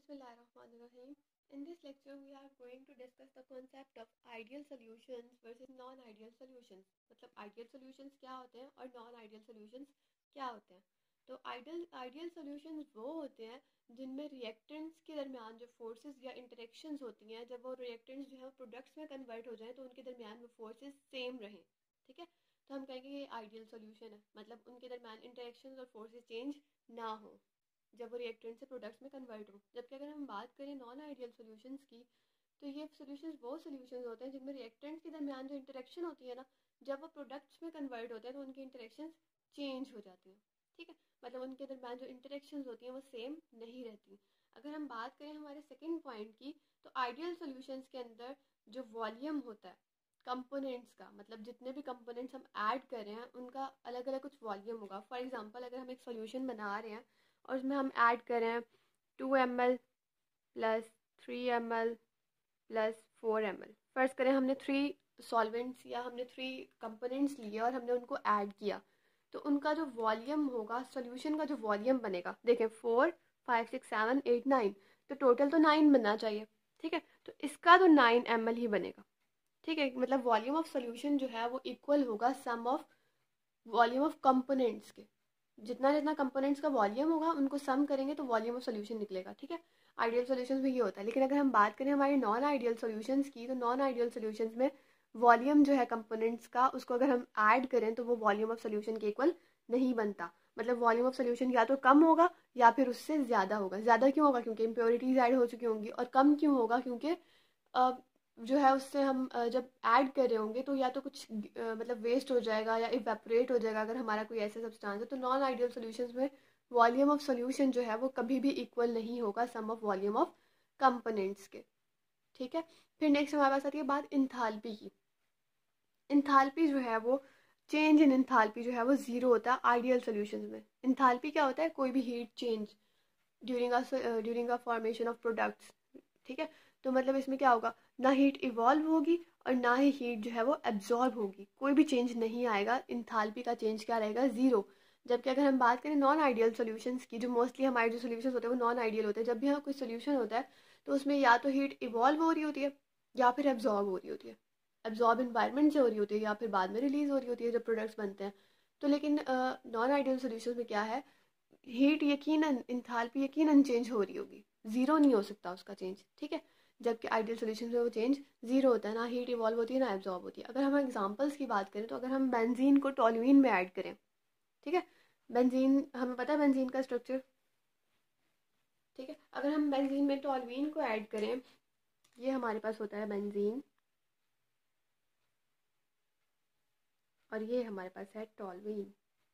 Bismillahirrahmanirrahim. In this lecture, we are going to discuss the concept of ideal solutions versus non-ideal solutions. मतलब ideal solutions क्या होते हैं और non-ideal solutions क्या होते हैं. तो ideal solutions वो होते हैं जिनमें reactants के दरमियान जो forces या interactions होती हैं, जब वो reactants जो है products में convert हो जाएं तो उनके दरमियान वो forces same रहें. ठीक है, तो हम कहेंगे ये ideal solution है, मतलब उनके दरमियान interactions और forces change ना हो जब वो रिएक्टेंट से प्रोडक्ट्स में कन्वर्ट हो. जबकि अगर हम बात करें नॉन आइडियल सॉल्यूशंस की, तो ये सॉल्यूशंस वो सॉल्यूशंस होते हैं जिनमें रिएक्टेंट्स के दरमियान जो इंटरेक्शन होती है ना, जब वो प्रोडक्ट्स में कन्वर्ट होते हैं तो उनकी इंटरेक्शंस चेंज हो जाती हैं. ठीक है, मतलब उनके दरमियान जो इंटरेक्शंस होती हैं वो सेम नहीं रहती. अगर हम बात करें हमारे सेकेंड पॉइंट की, तो आइडियल सॉल्यूशंस के अंदर जो वॉल्यूम होता है कंपोनेंट्स का, मतलब जितने भी कंपोनेंट्स हम ऐड कर रहे हैं उनका अलग अलग कुछ वॉल्यूम होगा. फॉर एग्जांपल, अगर हम एक सॉल्यूशन बना रहे हैं और उसमें हम ऐड करें 2 ml plus 3 ml plus 4 ml. फ़र्ज़ करें हमने 3 सॉल्वेंट्स या हमने 3 कंपोनेंट्स लिए और हमने उनको ऐड किया, तो उनका जो वॉल्यूम होगा, सॉल्यूशन का जो वॉल्यूम बनेगा, देखें 4 5 6 7 8 9, तो टोटल तो 9 बनना चाहिए. ठीक है, तो इसका तो 9 ml ही बनेगा. ठीक है, मतलब वॉल्यूम ऑफ सॉल्यूशन जो है वो इक्वल होगा sum of volume of components के. जितना जितना कंपोनेंट्स का वॉल्यूम होगा उनको सम करेंगे तो वॉल्यूम ऑफ सॉल्यूशन निकलेगा. ठीक है, आइडियल सॉल्यूशंस में ये होता है. लेकिन अगर हम बात करें हमारे नॉन आइडियल सॉल्यूशंस की, तो नॉन आइडियल सॉल्यूशंस में वॉल्यूम जो है कंपोनेंट्स का, उसको अगर हम ऐड करें तो वो वॉल्यूम ऑफ सॉल्यूशन के इक्वल नहीं बनता. मतलब वॉल्यूम ऑफ सॉल्यूशन या तो कम होगा या फिर उससे ज़्यादा होगा. ज़्यादा क्यों होगा? क्योंकि इम्प्योरिटीज़ ऐड हो चुकी होंगी. और कम क्यों होगा? क्योंकि जो है उससे हम जब ऐड कर रहे होंगे तो या तो कुछ मतलब वेस्ट हो जाएगा या इवेपोरेट हो जाएगा अगर हमारा कोई ऐसा सब्सटेंस है. तो नॉन आइडियल सॉल्यूशंस में वॉल्यूम ऑफ सॉल्यूशन जो है वो कभी भी इक्वल नहीं होगा sum of volume of components के. ठीक है, फिर नेक्स्ट हमारे पास आती है बात इंथाल्पी की. इंथाल्पी जो है वो चेंज इन इंथाल्पी जो है वो ज़ीरो होता है आइडियल सॉल्यूशंस में. इंथाल्पी क्या होता है? कोई भी heat change during a formation of products. ठीक है, तो मतलब इसमें क्या होगा, ना हीट इवॉल्व होगी और ना ही हीट जो है वो एब्जॉर्ब होगी. कोई भी चेंज नहीं आएगा. इंथाल्पी का चेंज क्या रहेगा? ज़ीरो. जबकि अगर हम बात करें नॉन आइडियल सॉल्यूशंस की, जो मोस्टली हमारे जो सॉल्यूशंस होते हैं वो नॉन आइडियल होते हैं, जब भी हमें कोई सॉल्यूशन होता है तो उसमें या तो हीट इवॉल्व हो रही होती है या फिर एब्जॉर्ब हो रही होती है. एब्जॉर्ब इन्वायरमेंट से हो रही होती है या फिर बाद में रिलीज हो रही होती है जब प्रोडक्ट्स बनते हैं. तो लेकिन नॉन आइडियल सॉल्यूशंस में क्या है, हीट यकीनन, इंथाल्पी यकीनन चेंज हो रही होगी. ज़ीरो नहीं हो सकता उसका चेंज. ठीक है, जबकि आइडियल सॉल्यूशन में वो चेंज ज़ीरो होता है. ना हीट इवॉल्व होती है ना एब्जॉर्ब होती है. अगर हम एग्जांपल्स की बात करें, तो अगर हम बेंजीन को टॉल्यूइन में ऐड करें, ठीक है, बेंजीन हमें पता है बेंजीन का स्ट्रक्चर. ठीक है, अगर हम बेंजीन में टॉल्यूइन को ऐड करें, ये हमारे पास होता है बेंजीन और ये हमारे पास है टॉल्यूइन.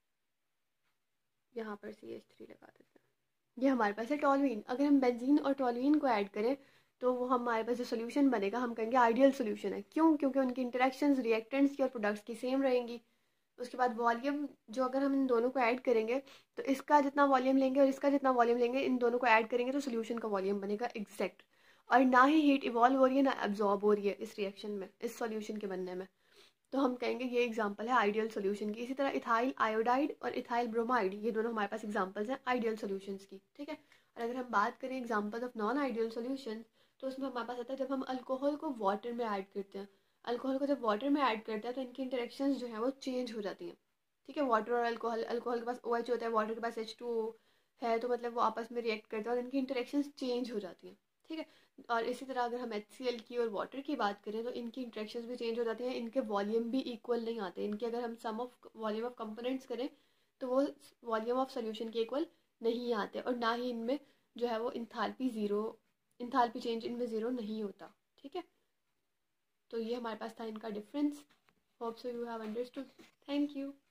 यहाँ पर CH3 लगा देते हैं. ये हमारे पास है टॉल्यूइन. अगर हम बेंजीन और टॉल्यूइन को ऐड करें तो वो हमारे पास जो सोल्यूशन बनेगा हम कहेंगे आइडियल सोल्यूशन है. क्यों? क्योंकि उनकी इंटरेक्शंस रिएक्टेंट्स की और प्रोडक्ट्स की सेम रहेंगी. उसके बाद वॉल्यूम जो अगर हम इन दोनों को ऐड करेंगे तो इसका जितना वॉल्यूम लेंगे और इसका जितना वॉल्यूम लेंगे, इन दोनों को ऐड करेंगे तो सोल्यूशन का वॉल्यूम बनेगा एग्जैक्ट. और ना ही हीट इवॉल्व हो रही है ना एब्जॉर्ब हो रही है इस रिएक्शन में, इस सोल्यूशन के बनने में. तो हम कहेंगे ये एग्जांपल है आइडियल सॉल्यूशन की. इसी तरह इथाइल आयोडाइड और इथाइल ब्रोमाइड, ये दोनों हमारे पास एग्जांपल्स हैं आइडियल सॉल्यूशंस की. ठीक है, और अगर हम बात करें examples of non ideal solution, तो उसमें हमारे पास आता है जब हम अल्कोहल को वाटर में ऐड करते हैं. अल्कोहल को जब वाटर में ऐड करते हैं तो इनकी इंटरेक्शंस जो है वो चेंज हो जाती हैं. ठीक है, वाटर और अल्कोहल, अल्कोहल के पास OH होता है, वाटर के पास H2O है, तो मतलब वो आपस में रिएक्ट करते हैं और इनकी इंटरेक्शंस चेंज हो जाती हैं. ठीक है, और इसी तरह अगर हम HCl की और वाटर की बात करें तो इनकी इंटरेक्शंस भी चेंज हो जाती हैं. इनके वॉल्यूम भी इक्वल नहीं आते. इनके अगर हम sum of volume of components करें तो वो वॉल्यूम ऑफ सोल्यूशन के इक्वल नहीं आते. और ना ही इनमें जो है वो इंथाल्पी चेंज इनमें ज़ीरो नहीं होता. ठीक है, तो ये हमारे पास था इनका difference. Hope so you have understood. Thank you.